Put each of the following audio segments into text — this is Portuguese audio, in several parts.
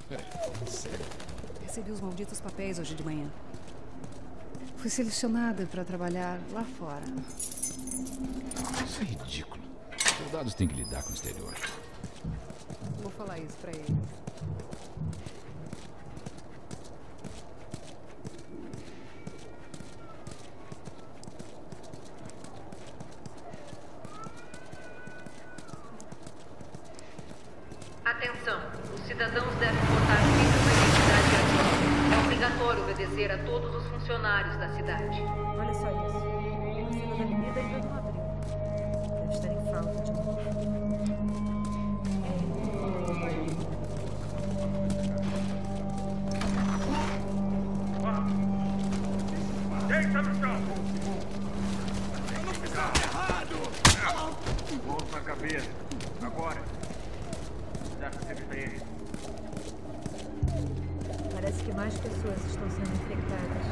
Sério? Recebi os malditos papéis hoje de manhã. Fui selecionada para trabalhar lá fora. Isso é ridículo. Soldados têm que lidar com o exterior. Vou falar isso para eles. Atenção, os cidadãos devem portar sempre uma identidade ativa. É obrigatório obedecer a todos os funcionários da cidade. Olha só isso. A fila da avenida ainda não abriu. Deve estar em falta de novo. Deita no chão! Eu não fiz nada errado! Mãos na cabeça. Agora. Deve ser diferente. Parece que mais pessoas estão sendo infectadas.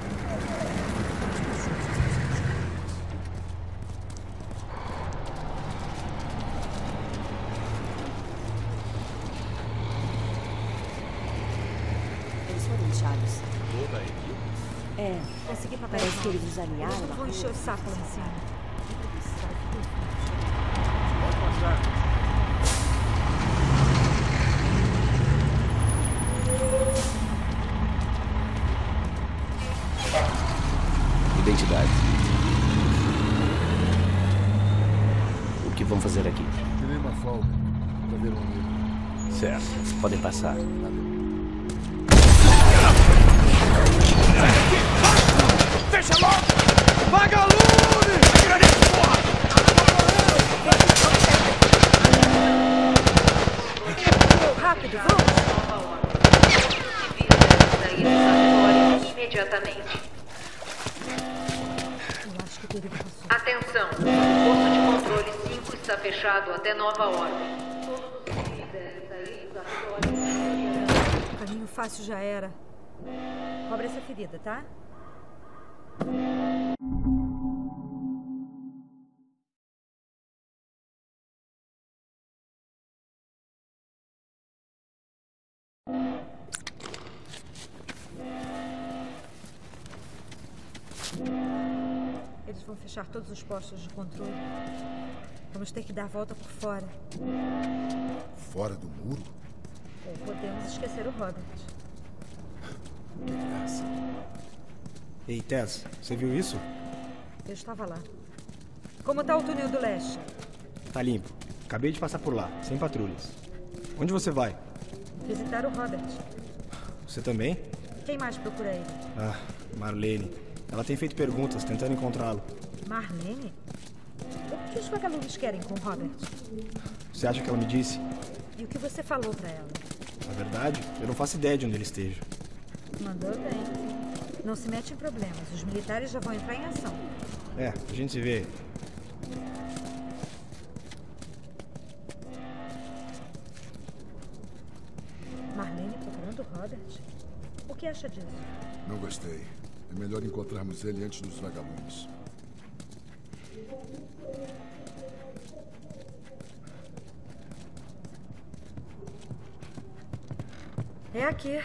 Eles foram inchados. Toda a equipe? É, Consegui papéis parece que novos. eles nos alinharam. Eles não vão encher o saco lá em cima. Pode passar. Identidade. O que vão fazer aqui? Tirei uma folga para ver um amigo. Certo, podem passar. Fecha logo! Vagalume! Atira nisso, porra! Rápido, vamos! Civis devem sair dos imediatamente. Eu acho que o perigo passou. Atenção, o posto de controle 5 está fechado até nova ordem. Todos os civis devem sair dos arredores. O caminho fácil já era. Cobre essa ferida, tá? Eles vão fechar todos os postos de controle. Vamos ter que dar a volta por fora. Fora do muro? Ou podemos esquecer o Robert. Que graça. Ei, Tess, você viu isso? Eu estava lá. Como tá o túnel do leste? Tá limpo. Acabei de passar por lá, sem patrulhas. Onde você vai? Visitar o Robert. Você também? Quem mais procura ele? Ah, Marlene. Ela tem feito perguntas, tentando encontrá-lo. Marlene? O que os vagalumes querem com o Robert? Você acha que ela me disse? E o que você falou pra ela? Na verdade, eu não faço ideia de onde ele esteja. Mandou bem. Não se mete em problemas. Os militares já vão entrar em ação. É, a gente se vê. Marlene procurando o Robert? O que acha disso? Não gostei. É melhor encontrarmos ele antes dos vagalumes. É aqui.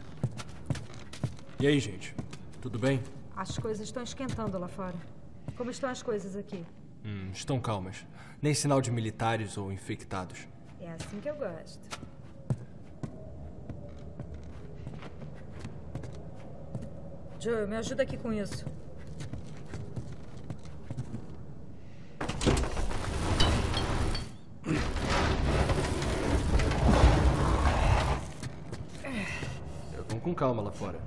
E aí, gente? Tudo bem? As coisas estão esquentando lá fora. Como estão as coisas aqui? Estão calmas. Nem sinal de militares ou infectados. É assim que eu gosto. Joe, me ajuda aqui com isso. Vamos com calma lá fora.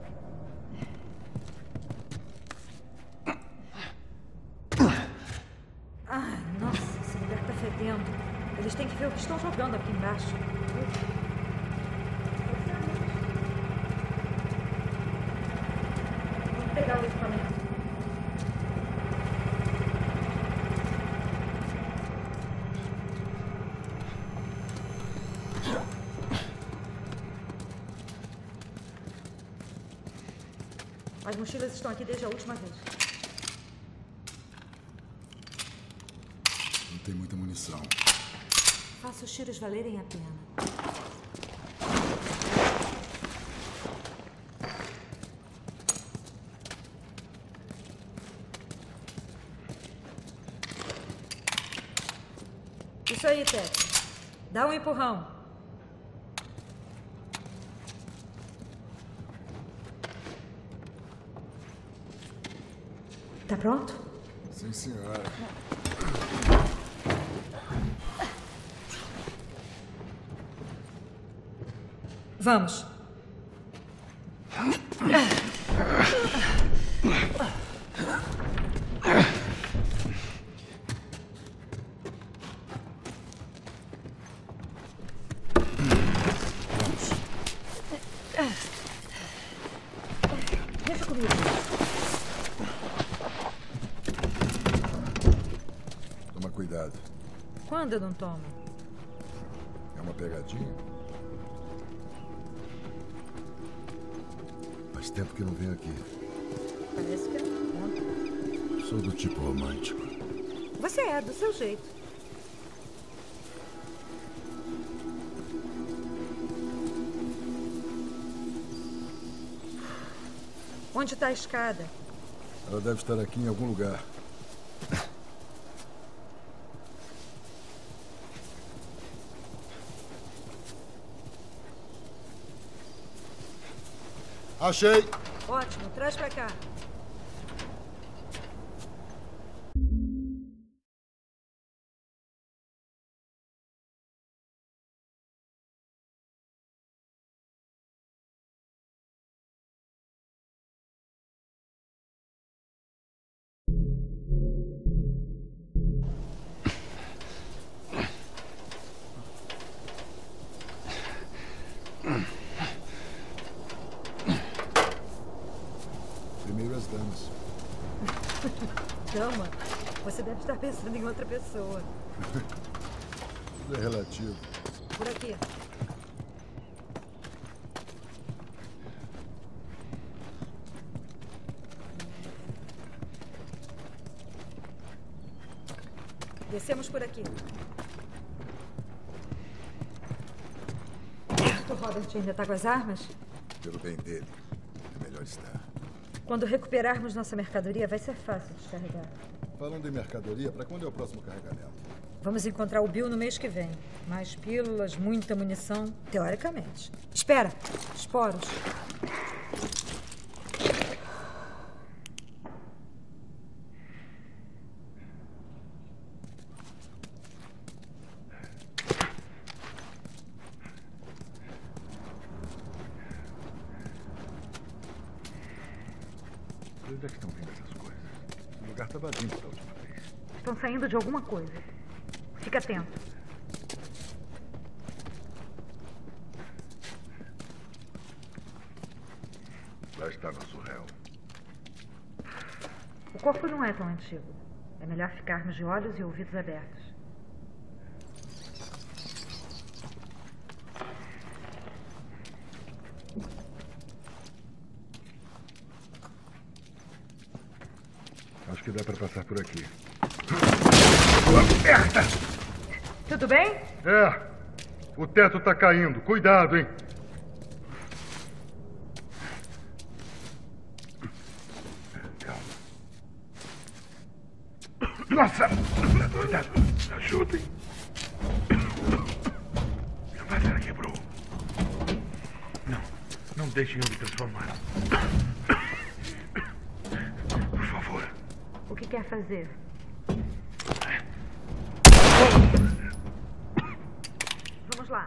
Ai, nossa, esse lugar tá fedendo. Eles têm que ver o que estão jogando aqui embaixo. Vamos pegar o equipamento. As mochilas estão aqui desde a última vez. Não tem muita munição. Faça os tiros valerem a pena. Isso aí, Ted. Dá um empurrão. Tá pronto? Sim, senhora. Vamos. Deixa comigo. Toma cuidado. Quando eu não tomo? É uma pegadinha? Faz tempo que não venho aqui. Parece que é ontem. Sou do tipo romântico. Você é, do seu jeito. Onde está a escada? Ela deve estar aqui em algum lugar. Achei! Ótimo, traz pra cá. Primeiro as damas. Dama, você deve estar pensando em outra pessoa. Tudo é relativo. Por aqui. Descemos por aqui. O Robert ainda está com as armas? Pelo bem dele, é melhor estar. Quando recuperarmos nossa mercadoria, vai ser fácil descarregar. Falando em mercadoria, para quando é o próximo carregamento? Vamos encontrar o Bill no mês que vem. Mais pílulas, muita munição, teoricamente. Espera! Esporos. De onde é que estão vindo essas coisas? O lugar estava limpo da última vez. Estão saindo de alguma coisa. Fica atento. Lá está nosso réu. O corpo não é tão antigo. É melhor ficarmos de olhos e ouvidos abertos. Acho que dá para passar por aqui. Merda! Tudo bem? É. O teto tá caindo. Cuidado, hein? Calma. Nossa! Cuidado. Ajudem. A máscara quebrou. Não deixem eu me transformar. Por favor. O que quer fazer? Vamos lá.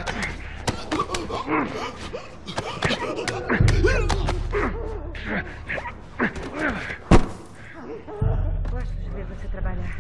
Gosto de ver você trabalhar.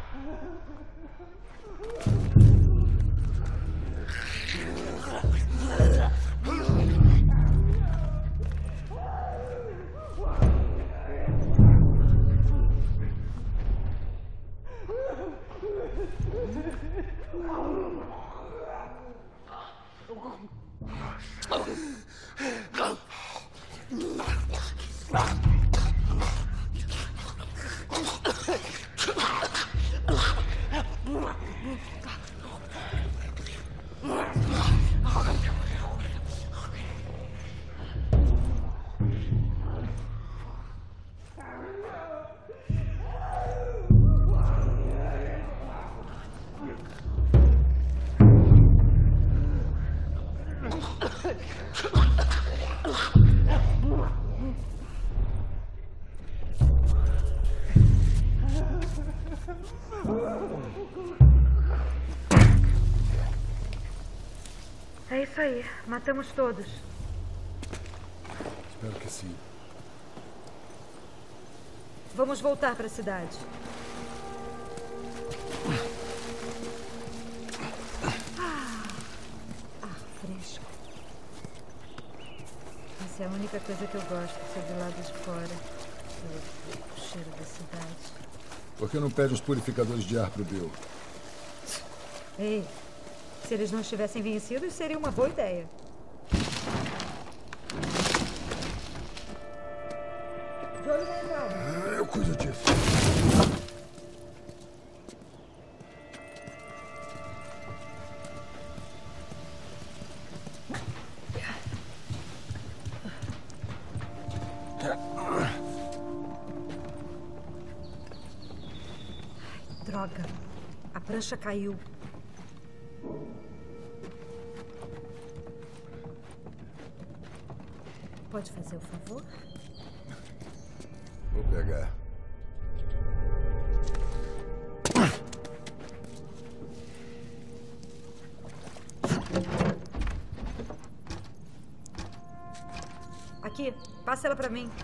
É isso aí. Matamos todos. Espero que sim. Vamos voltar para a cidade. Fresco. Essa é a única coisa que eu gosto, ser do lado de fora. O cheiro da cidade. Por que não pede os purificadores de ar pro Bill? Ei, se eles não estivessem vencidos, seria uma boa ideia. De olho na entrada. Eu cuido disso. Droga, a prancha caiu. Pode fazer o favor? Vou pegar. Aqui, passa ela pra mim.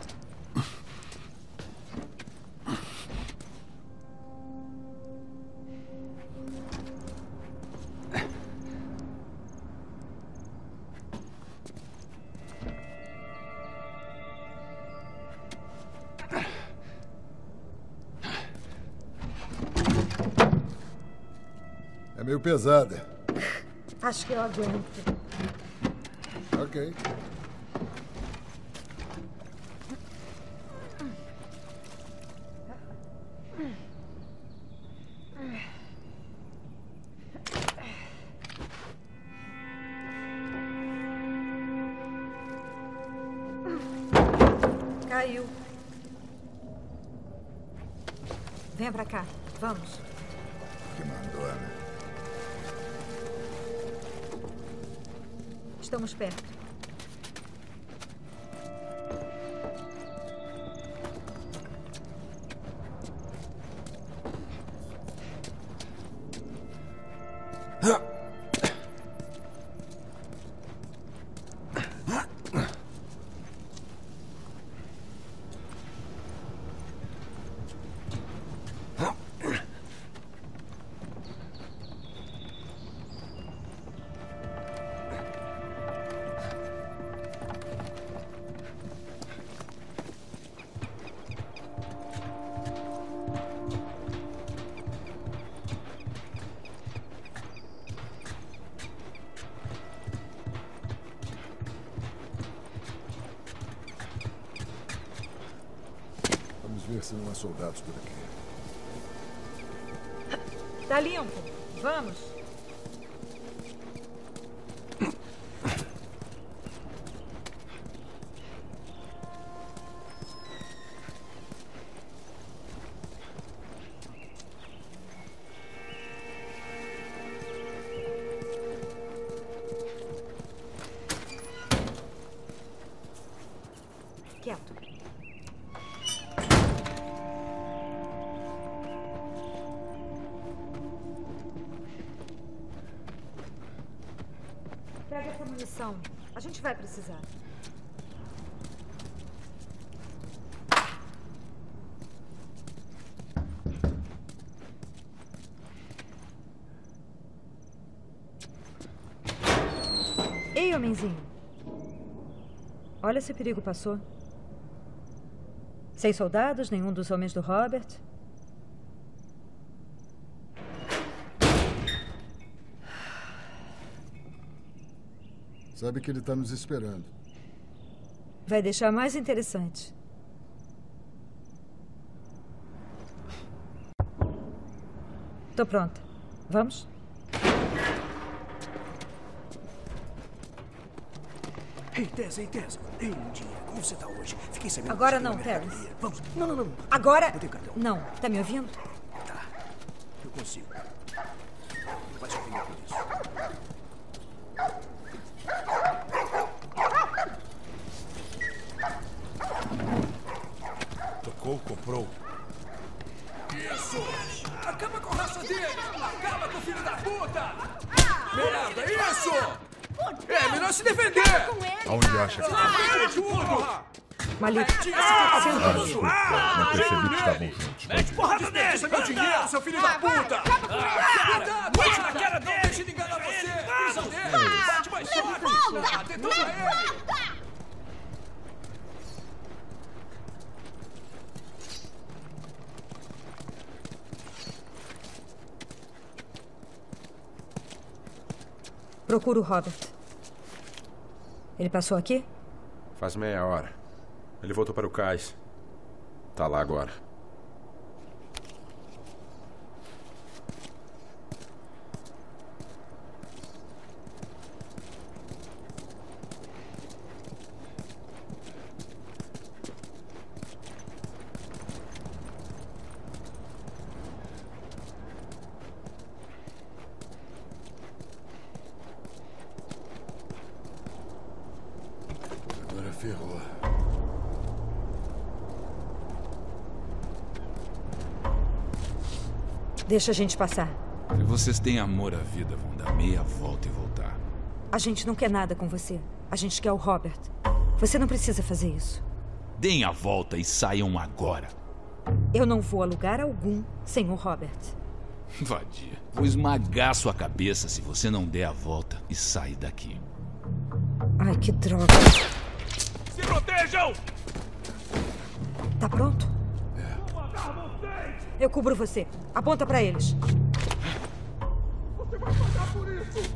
É meio pesada. Acho que eu aguento. Ok. Caiu. Venha pra cá. Vamos. Que mandona. Estamos perto. Vamos ver se não há soldados por aqui. Tá limpo. Vamos. Quieto. Pega essa munição. A gente vai precisar. Ei, homenzinho. Olha se o perigo passou. Sem soldados, nenhum dos homens do Robert. Sabe que ele está nos esperando. Vai deixar mais interessante. Tô pronta. Vamos? Ei, Tessa. Ei, Lindinha, como você tá hoje? Fiquei sabendo... Agora não, Terence. Vamos. Não. Agora... Eu tenho cartão. Não. Tá me ouvindo? Tá. Eu consigo. Não vai se ofender por isso. Tocou, comprou. Isso! Acaba com a raça dele! Acaba com o filho da puta! Merda, isso! É, melhor se defender! Aonde acha que tá? Tudo! Malik, Desculpa, não percebi que estavam juntos. Mete porrada nele! Isso é meu dinheiro, seu filho da puta! Cuidado! Bate na cara dele! Não deixa ele enganar você! Pisa nele! Bate mais forte! Detona ele! procura o Robert. Ele passou aqui? Faz meia hora. Ele voltou para o cais. Tá lá agora. Agora ferrou. Deixa a gente passar. Se vocês têm amor à vida, vão dar meia volta e voltar. A gente não quer nada com você. A gente quer o Robert. Você não precisa fazer isso. Deem a volta e saiam agora. Eu não vou a lugar algum sem o Robert. Vadia. Vou esmagar sua cabeça se você não der a volta e sair daqui. Ai, que droga. Se protejam! Tá pronto? Eu cubro você. Aponta pra eles. Você vai pagar por isso!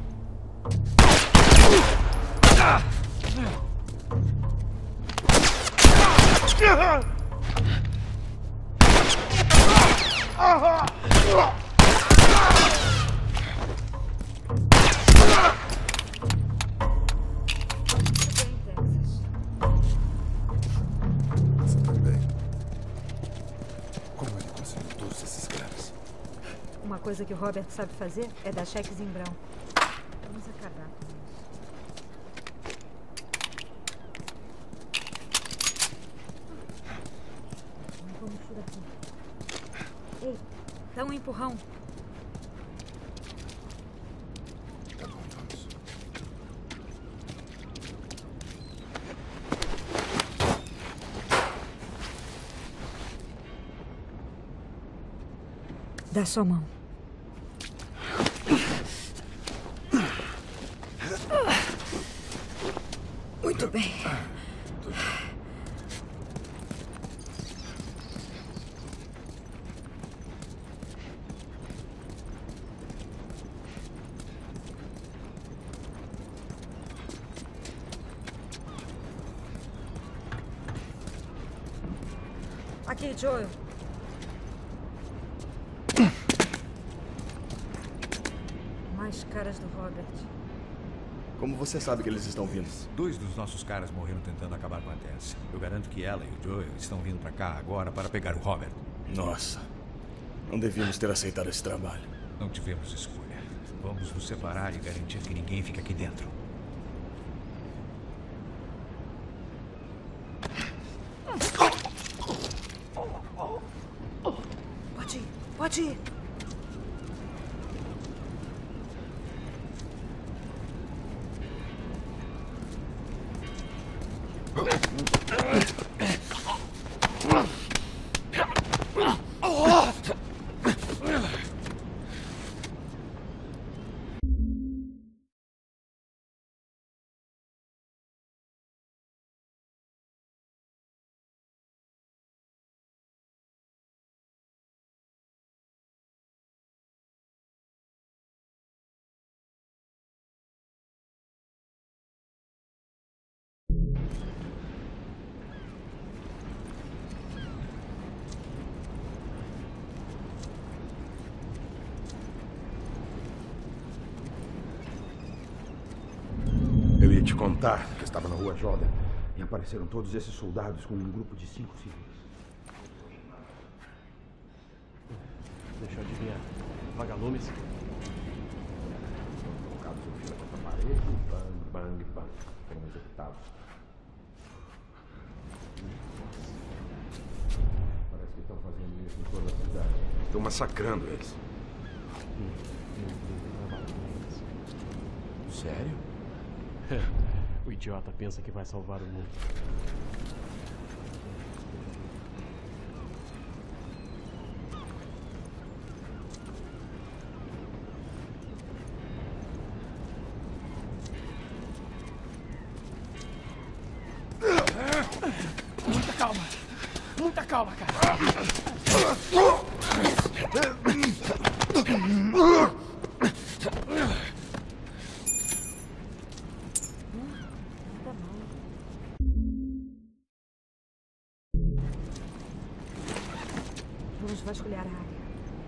Você também. Como ele conseguiu todos esses caras? Uma coisa que o Robert sabe fazer é dar cheques em branco. Vamos acabar com isso. Vamos por aqui. Ei, dá um empurrão. Tá bom, vamos. Dá sua mão. Muito bem. Aqui, Joel. Mais caras do Robert. Como você sabe que eles estão vindo? 2 dos nossos caras morreram tentando acabar com a Tess. Eu garanto que ela e o Joel estão vindo pra cá agora para pegar o Robert. Nossa. Não devíamos ter aceitado esse trabalho. Não tivemos escolha. Vamos nos separar e garantir que ninguém fique aqui dentro. Pode ir, pode ir. Eu ia te contar que estava na rua Jordan e apareceram todos esses soldados com um grupo de 5 civis. Deixa eu adivinhar. Vagalumes? Colocados em fila contra a parede, bang, bang, bang. Foram executados. Parece que estão fazendo isso em toda a cidade. Estão massacrando eles. Sério? O idiota pensa que vai salvar o mundo. Muita calma. Muita calma, cara. Vamos vasculhar a área.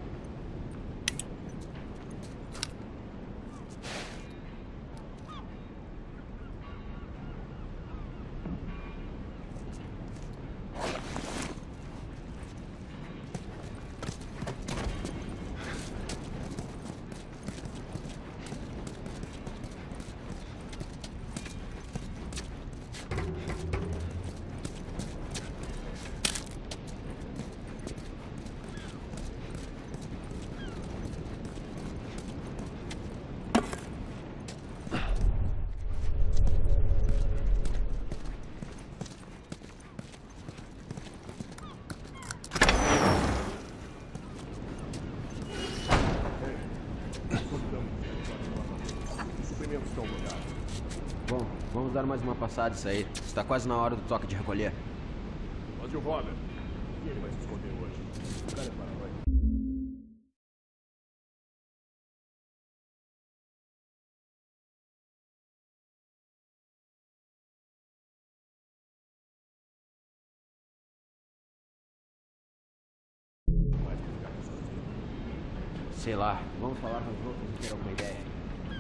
Bom, vamos dar mais uma passada isso aí. Está quase na hora do toque de recolher. Onde o Robert? E ele vai se esconder hoje? O cara é paranoico. Sei lá, vamos falar com os outros e ter alguma ideia.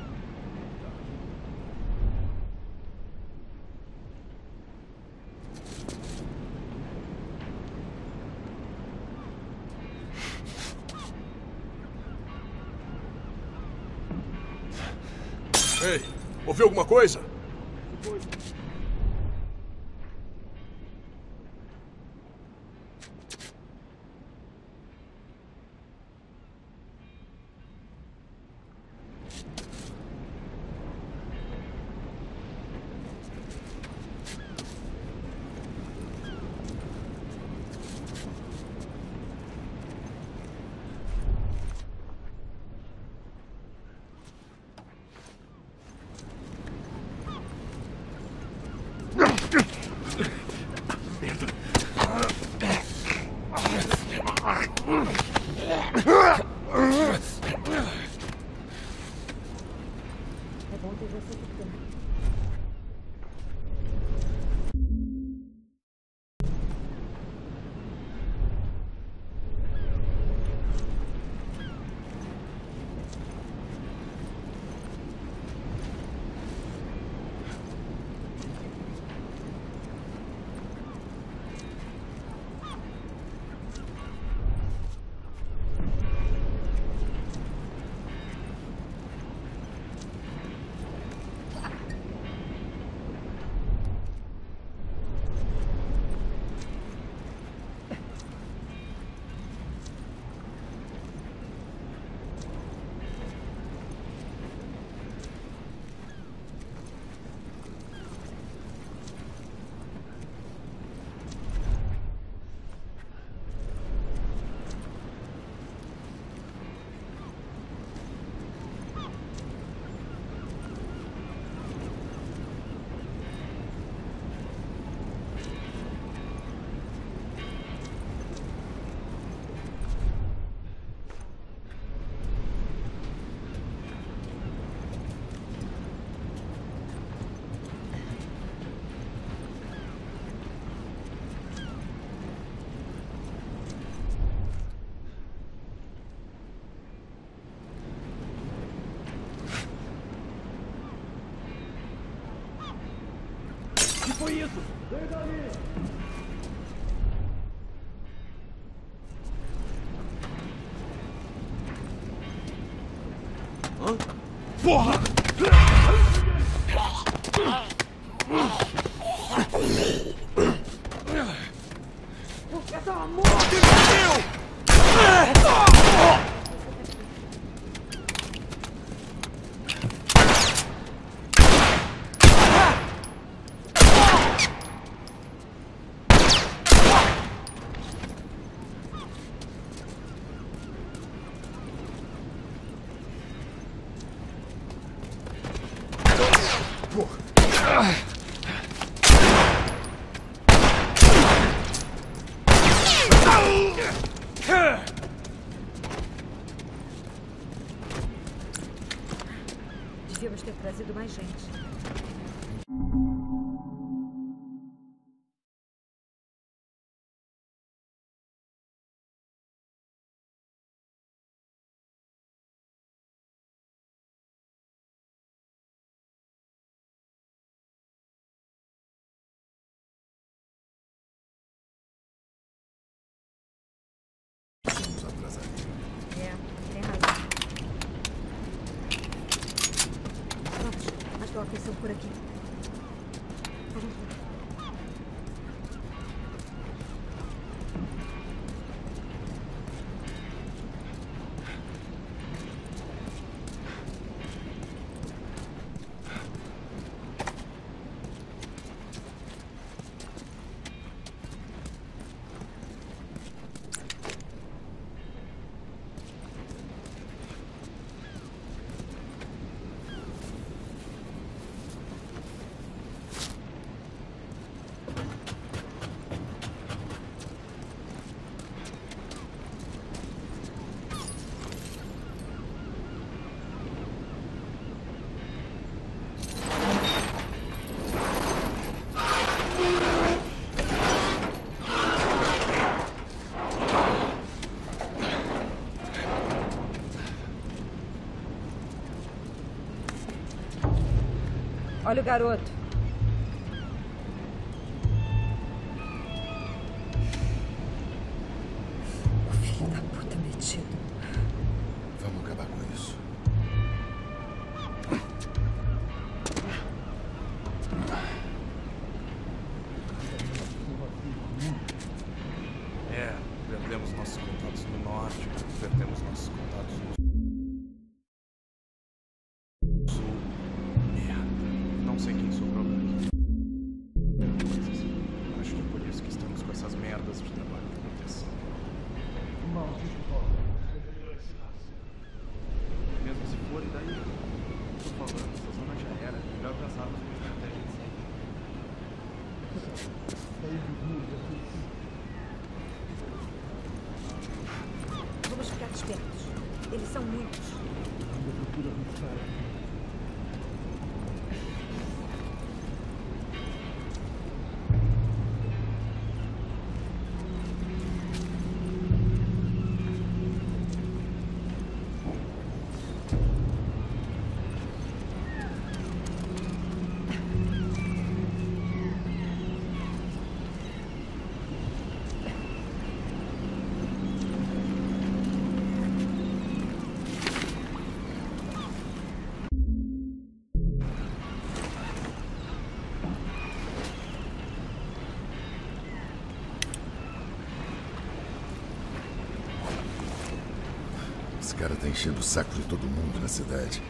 Ei, ouviu alguma coisa? foi isso? Vem dali! Hã? Porra! Essa morte! Devíamos ter trazido mais gente. É, tem razão. Prontos, acho que ela aqueceu por aqui. Vamos ver. Olha o garoto. O filho da puta metido. Vamos acabar com isso. É, perdemos nossos contatos no norte, perdemos nossos contatos no sul. Não sei quem sobrou mesmo. Acho que é por isso que estamos com essas merdas de trabalho acontecendo. Mesmo se for, e daí? Tô falando, essa zona já era. Melhor pensarmos numa estratégia de saída. Vamos ficar despertos. Eles são muitos. Esse cara tá enchendo o saco de todo mundo na cidade.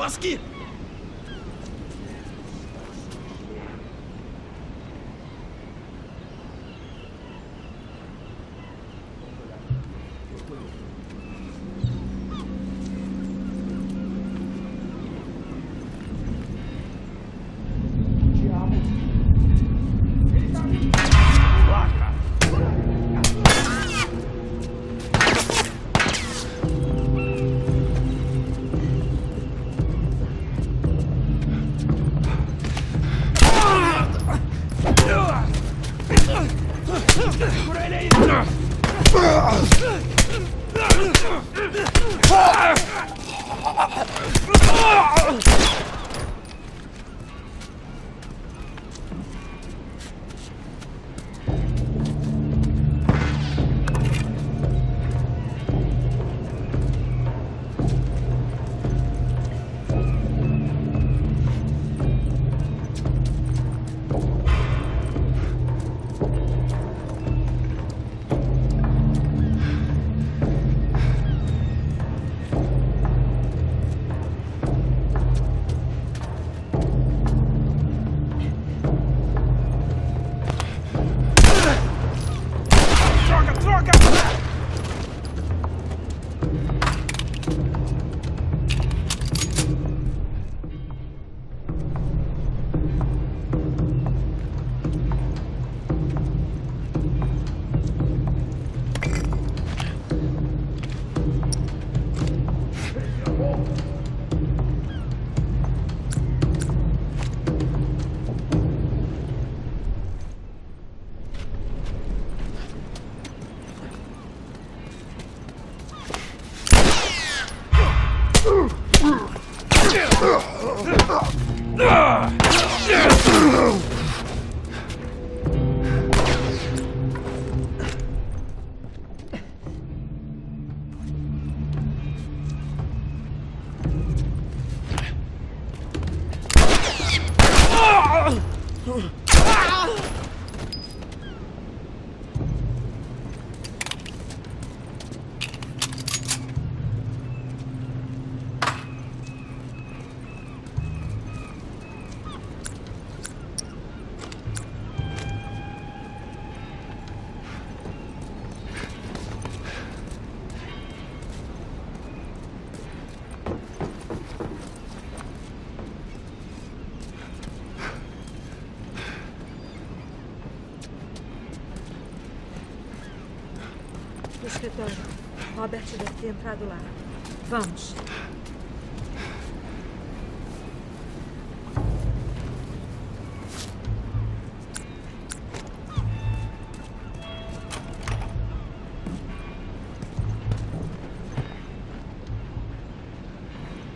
Oski! No escritório. Robert deve ter entrado lá. Vamos.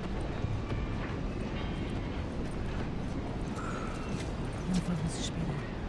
Não vamos esperar.